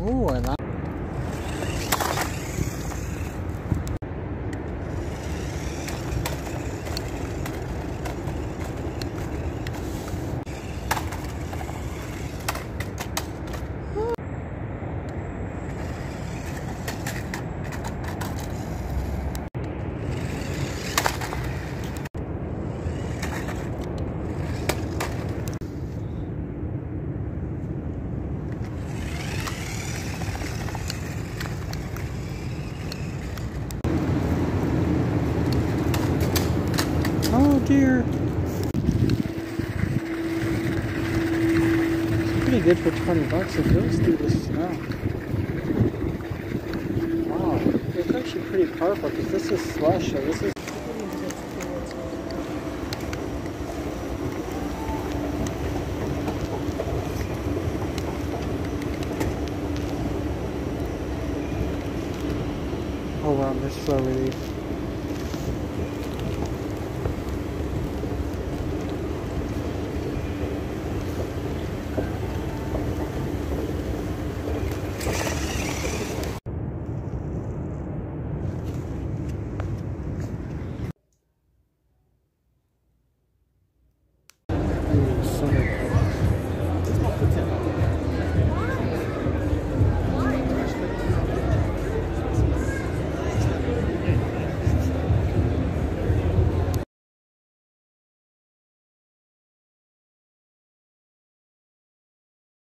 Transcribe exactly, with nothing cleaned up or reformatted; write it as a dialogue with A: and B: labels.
A: Ooh, I like. Oh dear. It's pretty good for twenty bucks. It goes through the snow. Wow. It's actually pretty powerful because this is slush, so this is. Oh wow, there's slow relief.